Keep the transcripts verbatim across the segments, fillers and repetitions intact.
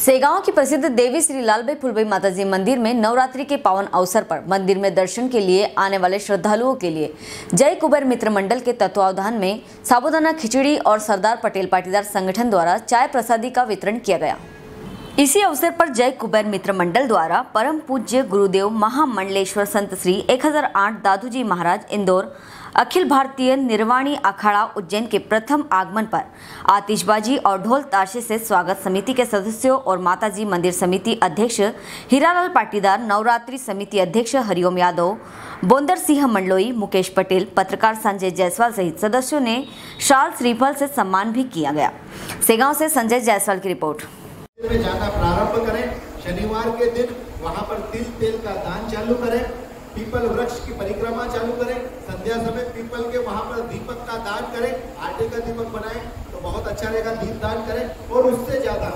सेगांव की प्रसिद्ध देवी श्री लालबाई फुलबाई माताजी मंदिर में नवरात्रि के पावन अवसर पर मंदिर में दर्शन के लिए आने वाले श्रद्धालुओं के लिए जय कुबेर मित्र मंडल के तत्वावधान में साबूदाना खिचड़ी और सरदार पटेल पाटीदार संगठन द्वारा चाय प्रसादी का वितरण किया गया। इसी अवसर पर जय कुबेर मित्र मंडल द्वारा परम पूज्य गुरुदेव महामंडलेश्वर संत श्री एक हज़ार आठ दादूजी महाराज इंदौर अखिल भारतीय निर्वाणी अखाड़ा उज्जैन के प्रथम आगमन पर आतिशबाजी और ढोल ताशे से स्वागत समिति के सदस्यों और माताजी मंदिर समिति अध्यक्ष हीरालाल पाटीदार, नवरात्रि समिति अध्यक्ष हरिओम यादव, बोंदर सिंह मंडलोई, मुकेश पटेल, पत्रकार संजय जायसवाल सहित सदस्यों ने शाल श्रीफल से सम्मान भी किया गया। सेगांव से संजय जायसवाल की रिपोर्ट। में जाना प्रारंभ करें। शनिवार के दिन वहां पर तिल तेल का दान चालू करें। पीपल वृक्ष की परिक्रमा चालू करें। संध्या समय पीपल के वहां पर दीपक का दान करें। आटे का दीपक बनाएं तो बहुत अच्छा रहेगा। दीप दान करें और उससे ज्यादा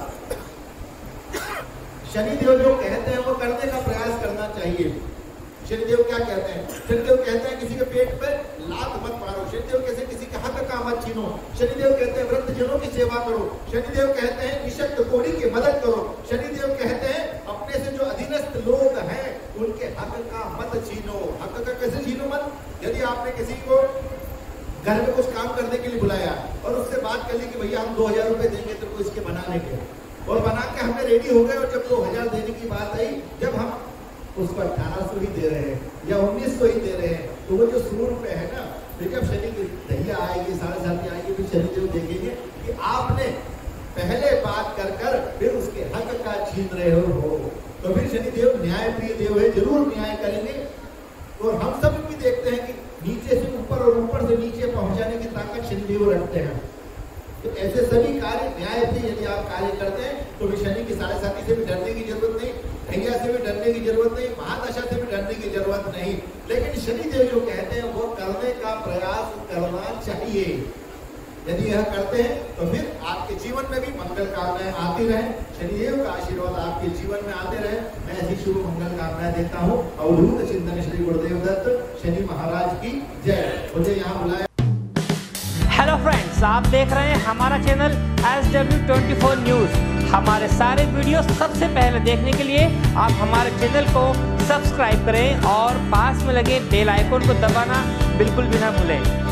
शनिदेव जो कहते हैं वो करने का प्रयास करना चाहिए। शनिदेव क्या कहते हैं? शनिदेव कहते हैं किसी के पेट पे लात मत मारो। शनिदेव कहते किसी के हक का मत छीनो। शनिदेव कहते हैं वृद्धजनों की सेवा करो। शनिदेव कहते हैं निशक्त कोड़ी की मदद करो। शनिदेव कहते हैं अपने से जो अधीनस्थ लोग हैं उनके हक का मत छीनो। हक का कैसे छीनो मत? यदि आपने किसी को घर में कुछ काम करने के लिए बुलाया और उससे बात कर ली कि भैया हम दो हजार रुपए देंगे तेरे को इसके बनाने के, और बना के हमें रेडी हो गए, और जब दो हजार देने की बात आई, जब हम उसको अठारह सौ ही दे रहे हैं या उन्नीस सौ ही दे रहे हैं, तो वो जो सौ रुपए है ना, फिर जब शनि की दहिया आएगी, साढ़े सात आएगी, फिर शनिदेव देखेंगे कि आपने पहले बात कर कर फिर उसके हक का छीन रहे हो। तो फिर शनिदेव न्याय प्रिय देव है, जरूर न्याय करेंगे। और हम सब भी देखते हैं कि नीचे से ऊपर और ऊपर से नीचे पहुंचाने की ताकत शनिदेव रखते हैं। तो ऐसे सभी कार्य न्याय से यदि आप कार्य करते हैं तो भी शनि की साढ़े साथी से भी डरने की जरूरत नहीं, ढैया से भी डरने की जरूरत नहीं, महादशा से भी डरने की जरूरत नहीं। लेकिन शनिदेव जो कहते हैं वो करने का प्रयास करना चाहिए। यदि यह करते हैं तो फिर आपके जीवन में भी मंगल कामनाएं आती रहे। शनिदेव का आशीर्वाद आपके जीवन में आते रहे। मैं ऐसी शुभ मंगल कामनाएं देता हूँ। अवधूत चिंतन श्री गुरुदेव दत्त शनि महाराज की जय। मुझे यहाँ बुलाया। हेलो फ्रेंड्स, आप देख रहे हैं हमारा channel S W twenty four news. हमारे सारे वीडियो सबसे पहले देखने के लिए आप हमारे चैनल को सब्सक्राइब करें और पास में लगे बेल आइकन को दबाना बिल्कुल भी ना भूलें।